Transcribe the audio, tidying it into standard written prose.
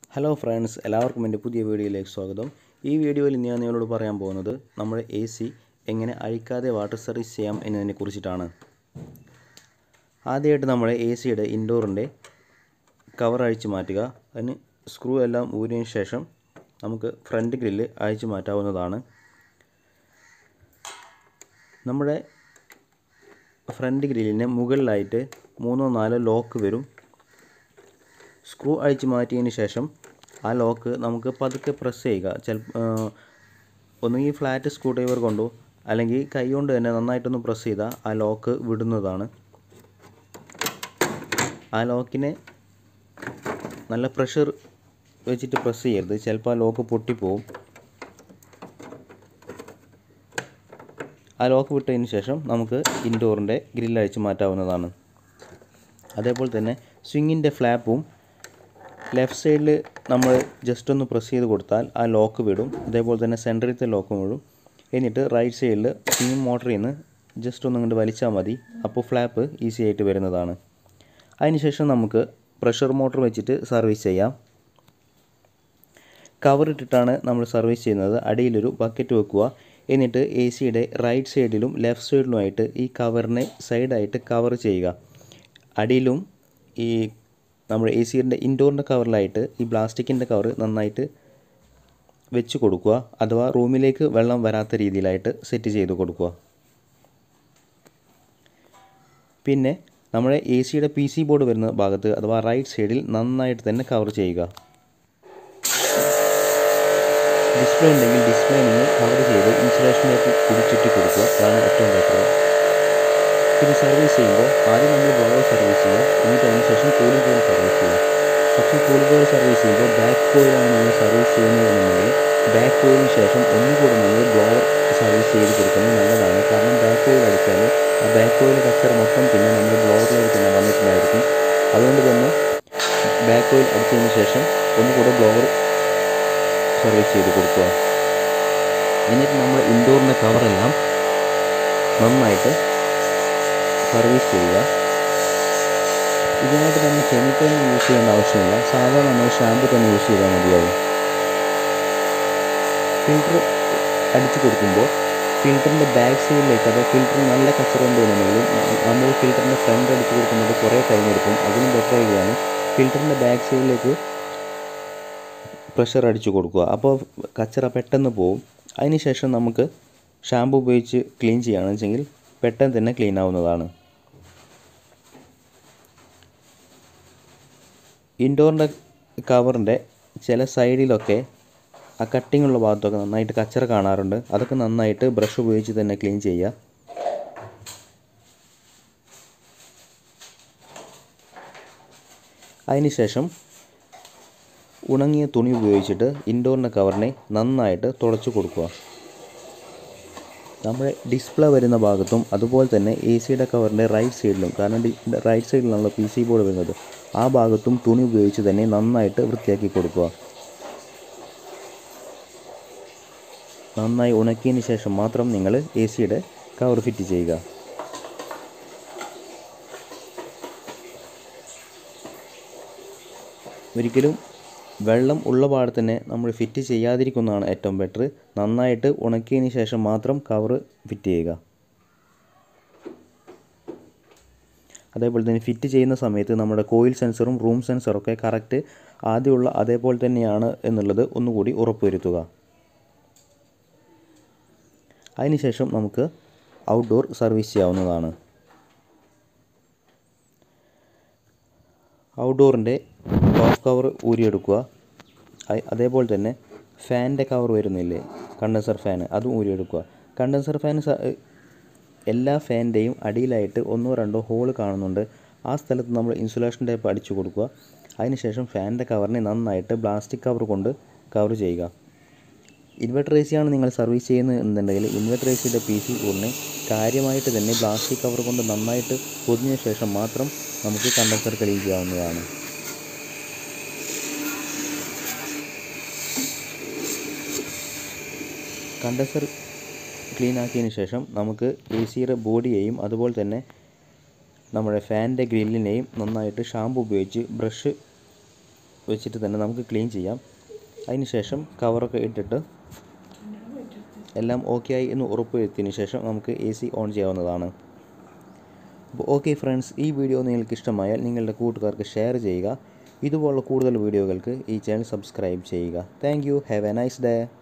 Hello friends, എല്ലാവർക്കും എൻ്റെ പുതിയ വീഡിയോയിലേക്ക് സ്വാഗതം. ഈ വീഡിയോയിൽ ഞാൻ നിങ്ങളോട് പറയാൻ പോകുന്നത് നമ്മുടെ AC എങ്ങനെ അഴിക്കാതെ വാട്ടർ സർവീസ് ചെയ്യാം എന്നതിനെ കുറിച്ചിട്ടാണ്. ആദ്യമായിട്ട് നമ്മുടെ ACയുടെ ഇൻഡോറിൻ്റെ കവർ അഴിച്ചു മാറ്റുക. അതിന് സ്ക്രൂ എല്ലാം ഊരിയതിന് ശേഷം നമുക്ക് ഫ്രണ്ട് ഗ്രില്ല് അഴിച്ചു മാറ്റാവുന്നതാണ്. നമ്മുടെ ഫ്രണ്ട് ഗ്രില്ലിന് മുകളിലായിട്ട് 3-4 ലോക്ക് വരും. സ്ക്രൂ അഴിച്ചു മാറ്റിയതിന് ശേഷം ആ ലോക്ക് നമുക്ക് പതുക്കെ പ്രസ് ചെയ്യുക. ഒന്നുകിൽ ഫ്ലാറ്റ് സ്ക്രൂ ഡ്രൈവർ കൊണ്ടോ അല്ലെങ്കിൽ കൈ കൊണ്ട് തന്നെ നന്നായിട്ടൊന്ന് പ്രസ് ചെയ്താൽ ആ ലോക്ക് വിടുന്നതാണ്. ആ ലോക്കിനെ നല്ല പ്രഷർ വെച്ചിട്ട് പ്രസ് ചെയ്യരുത്, ചിലപ്പോൾ ആ ലോക്ക് പൊട്ടിപ്പോവും. ആ ലോക്ക് വിട്ടതിന് ശേഷം നമുക്ക് ഇൻഡോറിൻ്റെ ഗ്രില്ല് അഴിച്ച് മാറ്റാവുന്നതാണ്. അതേപോലെ തന്നെ സ്വിങ്ങിൻ്റെ ഫ്ലാപ്പും ലെഫ്റ്റ് സൈഡിൽ നമ്മൾ ജസ്റ്റ് ഒന്ന് പ്രസ് ചെയ്ത് കൊടുത്താൽ ആ ലോക്ക് വിടും. അതേപോലെ തന്നെ സെൻറ്ററിലത്തെ ലോക്കും വിടും. എന്നിട്ട് റൈറ്റ് സൈഡിൽ സ്വിങ് മോട്ടറിൽ നിന്ന് ജസ്റ്റ് ഒന്ന് ഇങ്ങോട്ട് വലിച്ചാൽ മതി. അപ്പോൾ ഫ്ലാപ്പ് ഈസി ആയിട്ട് വരുന്നതാണ്. അതിനുശേഷം നമുക്ക് പ്രഷർ മോട്ടർ വെച്ചിട്ട് സർവീസ് ചെയ്യാം. കവർ ഇട്ടിട്ടാണ് നമ്മൾ സർവീസ് ചെയ്യുന്നത്. അടിയിലൊരു ബക്കറ്റ് വെക്കുക. എന്നിട്ട് ACയുടെ റൈറ്റ് സൈഡിലും ലെഫ്റ്റ് സൈഡിലുമായിട്ട് ഈ കവറിനെ സൈഡായിട്ട് കവർ ചെയ്യുക. അടിയിലും ഈ നമ്മുടെ ACയുടെ ഇൻഡോറിൻ്റെ കവറിലായിട്ട് ഈ പ്ലാസ്റ്റിക്കിൻ്റെ കവർ നന്നായിട്ട് വെച്ച് കൊടുക്കുക. അഥവാ റൂമിലേക്ക് വെള്ളം വരാത്ത രീതിയിലായിട്ട് സെറ്റ് ചെയ്ത് കൊടുക്കുക. പിന്നെ നമ്മുടെ ACയുടെ PC ബോർഡ് വരുന്ന ഭാഗത്ത് അഥവാ റൈറ്റ് സൈഡിൽ നന്നായിട്ട് തന്നെ കവർ ചെയ്യുക. ഡിസ്പ്ലേ ഉണ്ടെങ്കിൽ ഡിസ്പ്ലേ നിങ്ങൾ കവർ ചെയ്ത് ഇൻസുലേഷനിലേക്ക് കുടിച്ചിട്ട് കൊടുക്കുക. അതാണ് ഏറ്റവും ബെറ്റർ. പിന്നെ സർവീസ് ചെയ്യുമ്പോൾ ആദ്യം നമ്മൾ ബ്ലോവർ സർവീസ് ചെയ്യുക. എന്നിട്ട് അതിന് ശേഷം കൂളിംഗ് കോയിൽ സർവീസ് ചെയ്യുക. പക്ഷേ കൂളിംഗ് കോയിൽ സർവീസ് ചെയ്യുമ്പോൾ ബാക്ക് കോയിലാണ് നിങ്ങൾ സർവീസ് ചെയ്യുന്നതെന്നുണ്ടെങ്കിൽ ബാക്ക് കോയിലിന് ശേഷം ഒന്നുകൂടെ നമ്മൾ ബ്ലോവർ സർവീസ് ചെയ്ത് കൊടുക്കുന്നത് നല്ലതാണ്. കാരണം ബാക്ക് കോയിൽ അടിച്ചാൽ ആ ബാക്ക് കോയിൽ കച്ചറ മൊത്തം പിന്നെ നമ്മൾ ബ്ലോവറിലേക്ക് തന്നെ വന്നിട്ടുണ്ടായിരിക്കും. അതുകൊണ്ട് തന്നെ ബാക്ക് കോയിൽ അടിച്ചതിന് ശേഷം ഒന്നുകൂടെ ബ്ലോവർ സർവീസ് ചെയ്ത് കൊടുക്കുക. എന്നിട്ട് നമ്മൾ ഇൻഡോറിൻ്റെ കവറെല്ലാം നന്നായിട്ട് സർവീസ് ചെയ്യുക. ഇതിനായിട്ട് നമ്മൾ കെമിക്കലൊന്നും യൂസ് ചെയ്യേണ്ട ആവശ്യമില്ല. സാധാരണ നമ്മൾ ഷാമ്പു തന്നെ യൂസ് ചെയ്താൽ മതിയാവും. ഫിൽറ്റർ അടിച്ചു കൊടുക്കുമ്പോൾ ഫിൽറ്ററിൻ്റെ ബാക്ക് സൈഡിലേക്ക്, അത് ഫിൽറ്റർ നല്ല കച്ചറ ഉണ്ടെന്നുണ്ടെങ്കിലും നമ്മൾ ഫിൽറ്ററിൻ്റെ ഫ്രണ്ട് അടിച്ചു കൊടുക്കുന്നത് കുറേ ടൈം എടുക്കും. അതിന് ബെറ്റർ ആയിട്ടാണ് ഫിൽറ്ററിൻ്റെ ബാക്ക് സൈഡിലേക്ക് പ്രഷർ അടിച്ചു കൊടുക്കുക. അപ്പോൾ കച്ചറ പെട്ടെന്ന് പോവും. അതിനുശേഷം നമുക്ക് ഷാമ്പു ഉപയോഗിച്ച് ക്ലീൻ ചെയ്യുകയാണെന്ന് വെച്ചെങ്കിൽ പെട്ടെന്ന് തന്നെ ക്ലീൻ ആവുന്നതാണ്. ഇൻഡോറിൻ്റെ കവറിൻ്റെ ചില സൈഡിലൊക്കെ ആ കട്ടിങ്ങുള്ള ഭാഗത്തൊക്കെ നന്നായിട്ട് കച്ചറ കാണാറുണ്ട്. അതൊക്കെ നന്നായിട്ട് ബ്രഷ് ഉപയോഗിച്ച് തന്നെ ക്ലീൻ ചെയ്യുക. അതിനുശേഷം ഉണങ്ങിയ തുണി ഉപയോഗിച്ചിട്ട് ഇൻഡോറിൻ്റെ കവറിനെ നന്നായിട്ട് തുടച്ചു കൊടുക്കുക. നമ്മുടെ ഡിസ്പ്ലേ വരുന്ന ഭാഗത്തും അതുപോലെ തന്നെ ACയുടെ കവറിൻ്റെ റൈറ്റ് സൈഡിലും, കാരണം റൈറ്റ് സൈഡിലാണല്ലോ PC ബോർഡ് വരുന്നത്, ആ ഭാഗത്തും തുണി ഉപയോഗിച്ച് തന്നെ നന്നായിട്ട് വൃത്തിയാക്കി കൊടുക്കുക. നന്നായി ഉണക്കിയതിന് ശേഷം മാത്രം നിങ്ങൾ ACയുടെ കവർ ഫിറ്റ് ചെയ്യുക. ഒരിക്കലും വെള്ളം ഉള്ള പാടെ തന്നെ നമ്മൾ ഫിറ്റ് ചെയ്യാതിരിക്കുന്നതാണ് ഏറ്റവും ബെറ്റർ. നന്നായിട്ട് ഉണക്കിയതിന് ശേഷം മാത്രം കവർ ഫിറ്റ് ചെയ്യുക. അതേപോലെ തന്നെ ഫിറ്റ് ചെയ്യുന്ന സമയത്ത് നമ്മുടെ കോയിൽ സെൻസറും റൂം സെൻസറൊക്കെ കറക്റ്റ് ആദ്യമുള്ള അതേപോലെ തന്നെയാണ് എന്നുള്ളത് ഒന്നുകൂടി ഉറപ്പുവരുത്തുക. അതിനുശേഷം നമുക്ക് ഔട്ട്ഡോർ സർവീസ് ചെയ്യാവുന്നതാണ്. ഔട്ട്ഡോറിൻ്റെ ടോപ്പ് കവർ ഊരിയെടുക്കുക. അതേപോലെ തന്നെ ഫാനിൻ്റെ കവർ വരുന്നില്ലേ, കണ്ടൻസർ ഫാൻ, അതും ഊരിയെടുക്കുക. കണ്ടൻസർ ഫാൻ എല്ലാ ഫാനിൻ്റെയും അടിയിലായിട്ട് 1-2 ഹോൾ കാണുന്നുണ്ട്. ആ സ്ഥലത്ത് നമ്മൾ ഇൻസുലേഷൻ ടേപ്പ് അടിച്ചു കൊടുക്കുക. അതിനുശേഷം ഫാനിൻ്റെ കവറിനെ നന്നായിട്ട് പ്ലാസ്റ്റിക് കവർ കൊണ്ട് കവർ ചെയ്യുക. ഇൻവെർട്ടർ AC ആണ് നിങ്ങൾ സർവീസ് ചെയ്യുന്നതെന്നുണ്ടെങ്കിൽ ഇൻവെർട്ടർ ACയുടെ PC ബോർഡിനെ കാര്യമായിട്ട് തന്നെ പ്ലാസ്റ്റിക് കവർ കൊണ്ട് നന്നായിട്ട് പൊതിഞ്ഞ ശേഷം മാത്രം നമുക്ക് കണ്ടൻസർ ക്ലീൻ ചെയ്യാവുന്നതാണ്. കണ്ടൻസർ ക്ലീൻ ആക്കിയതിന് ശേഷം നമുക്ക് ACയുടെ ബോഡിയെയും അതുപോലെ തന്നെ നമ്മുടെ ഫാനിൻ്റെ ഗ്രില്ലിനെയും നന്നായിട്ട് ഷാമ്പു ഉപയോഗിച്ച് ബ്രഷ് വെച്ചിട്ട് തന്നെ നമുക്ക് ക്ലീൻ ചെയ്യാം. അതിനുശേഷം കവറൊക്കെ ഇട്ടിട്ട് എല്ലാം ഓക്കെ ആയി എന്ന് ഉറപ്പ് വരുത്തിയതിന് ശേഷം നമുക്ക് AC ഓൺ ചെയ്യാവുന്നതാണ്. അപ്പോൾ ഓക്കെ ഫ്രണ്ട്സ്, ഈ വീഡിയോ നിങ്ങൾക്ക് ഇഷ്ടമായാൽ നിങ്ങളുടെ കൂട്ടുകാർക്ക് ഷെയർ ചെയ്യുക. ഇതുപോലുള്ള കൂടുതൽ വീഡിയോകൾക്ക് ഈ ചാനൽ സബ്സ്ക്രൈബ് ചെയ്യുക. Thank you. Have a nice day.